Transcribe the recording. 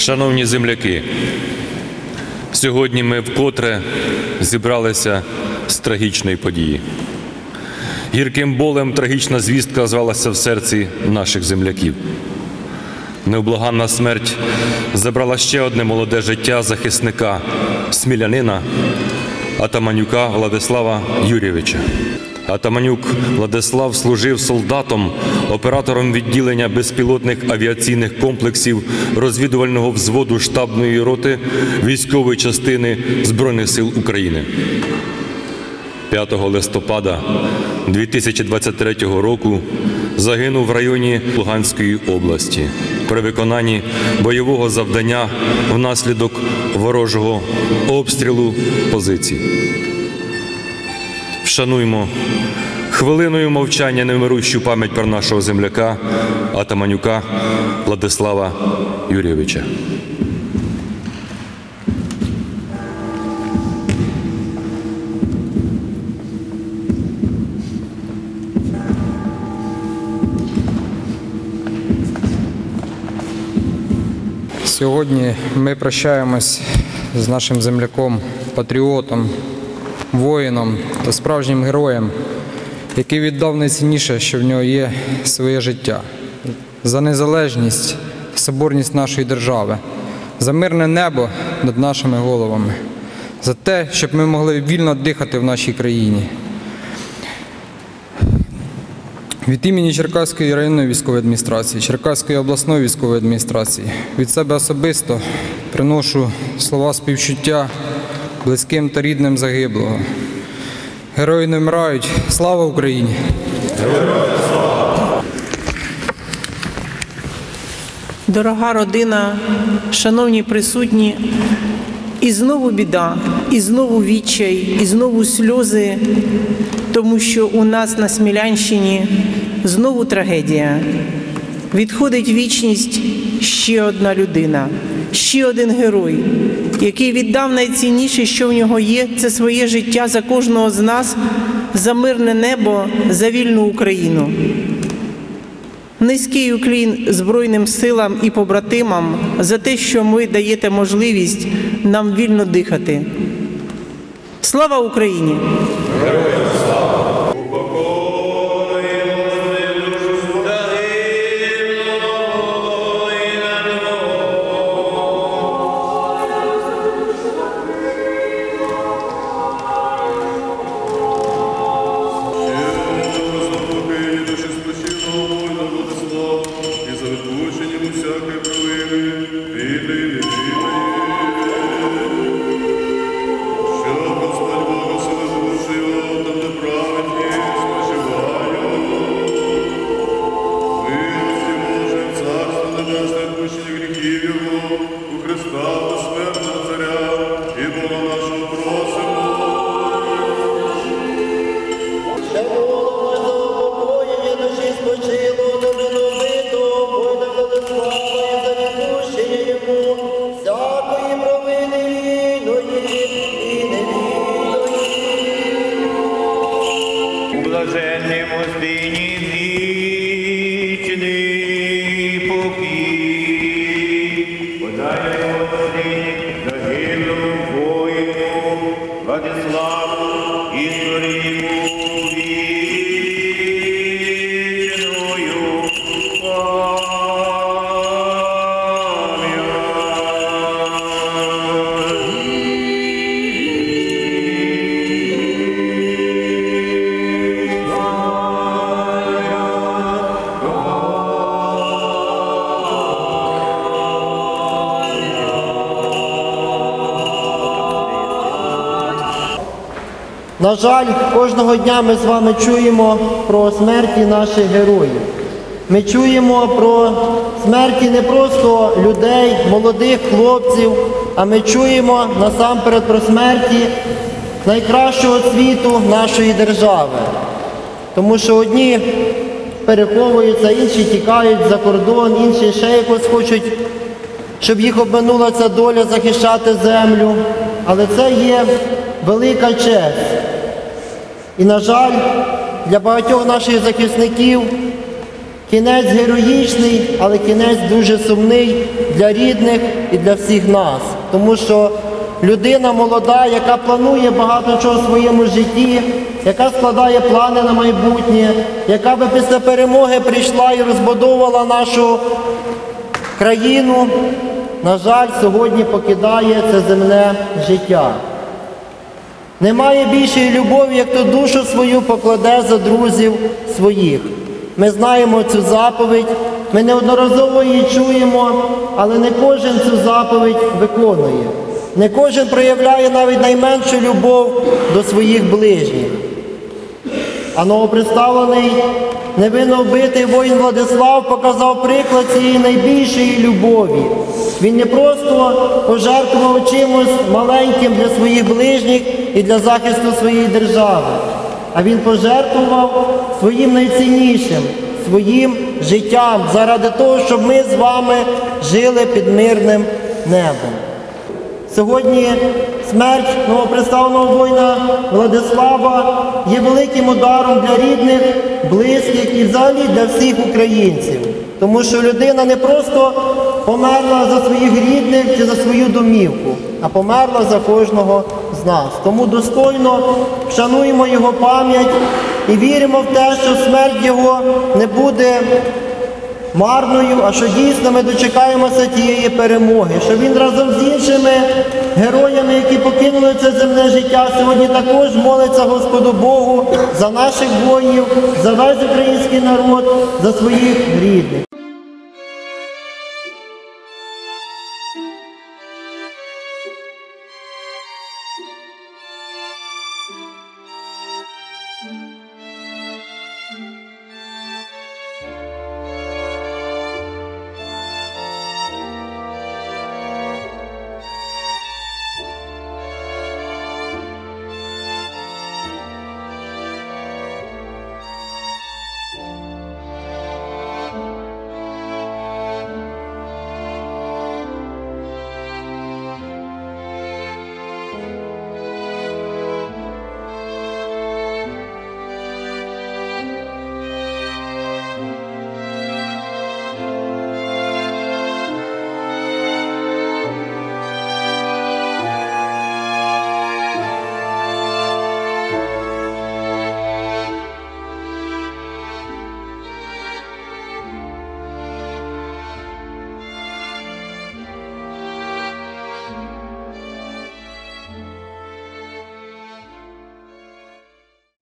Шановні земляки, сьогодні ми вкотре зібралися з трагічної події. Гірким болем трагічна звістка звалася в серці наших земляків. Невблаганна смерть забрала ще одне молоде життя захисника, смілянина Атаманюка Владислава Юрійовича. Атаманюк Владислав служив солдатом, оператором відділення безпілотних авіаційних комплексів розвідувального взводу штабної роти військової частини Збройних сил України. 5 листопада 2023 року загинув в районі Луганської області при виконанні бойового завдання внаслідок ворожого обстрілу позицій. Вшануймо хвилиною мовчання невмирущу пам'ять про нашого земляка Атаманюка Владислава Юрійовича. Сьогодні ми прощаємось з нашим земляком, патріотом, воїном та справжнім героєм, який віддав найцінніше, що в нього є, своє життя, за незалежність та соборність нашої держави, за мирне небо над нашими головами, за те, щоб ми могли вільно дихати в нашій країні. Від імені Черкаської районної військової адміністрації, Черкаської обласної військової адміністрації, від себе особисто приношу слова співчуття близьким та рідним загиблого. Герої не вмирають. Слава Україні! Дорога родина, шановні присутні, і знову біда, і знову відчай, і знову сльози, тому що у нас на Смілянщині знову трагедія. Відходить в вічність ще одна людина, ще один герой, який віддав найцінніше, що в нього є, це своє життя за кожного з нас, за мирне небо, за вільну Україну. Низький уклін Збройним силам і побратимам за те, що ви даєте можливість нам вільно дихати. Слава Україні! Героям слава! На жаль, кожного дня ми з вами чуємо про смерті наших героїв. Ми чуємо про смерті не просто людей, молодих хлопців, а ми чуємо насамперед про смерті найкращого світу нашої держави. Тому що одні переховуються, інші тікають за кордон, інші ще якось хочуть, щоб їх обминула ця доля захищати землю. Але це є велика честь. І, на жаль, для багатьох наших захисників Кінець героїчний, але кінець дуже сумний для рідних і для всіх нас. Тому що людина молода, яка планує багато чого в своєму житті, яка складає плани на майбутнє, яка би після перемоги прийшла і розбудовувала нашу країну, на жаль, сьогодні покидає це земне життя. Немає більшої любові, як то душу свою покладе за друзів своїх. Ми знаємо цю заповідь, ми неодноразово її чуємо, але не кожен цю заповідь виконує. Не кожен проявляє навіть найменшу любов до своїх ближніх. А новоприставлений, невинно вбитий воїн Владислав показав приклад цієї найбільшої любові. Він не просто пожертвував чимось маленьким для своїх ближніх і для захисту своєї держави, а він пожертвував своїм найціннішим, своїм життям заради того, щоб ми з вами жили під мирним небом. Сьогодні смерть новоприставленого воїна Владислава є великим ударом для рідних, близьких і взагалі для всіх українців. Тому що людина не просто померла за своїх рідних чи за свою домівку, а померла за кожного з нас. Тому достойно вшануємо його пам'ять і віримо в те, що смерть його не буде марною, а що дійсно ми дочекаємося тієї перемоги, що він разом з іншими героями, які покинули це земне життя, сьогодні також молиться Господу Богу за наших воїнів, за весь український народ, за своїх рідних.